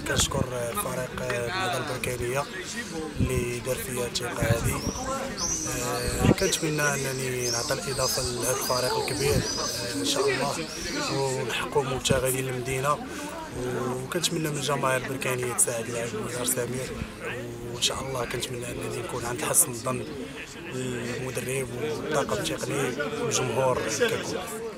كنشكر فريق النهضة البركانية اللي دار فيا الثقة هذه. كنتمنى انني نعطي الاضافه لهذا الفريق الكبير ان شاء الله ونحققوا مبتغيين المدينه، وكنتمنى من الجماهير البركانيه تساعد لاعب نزار سمير، وان شاء الله كنتمنى انني نكون عند حسن الظن المدرب والطاقم التقني والجمهور ككل.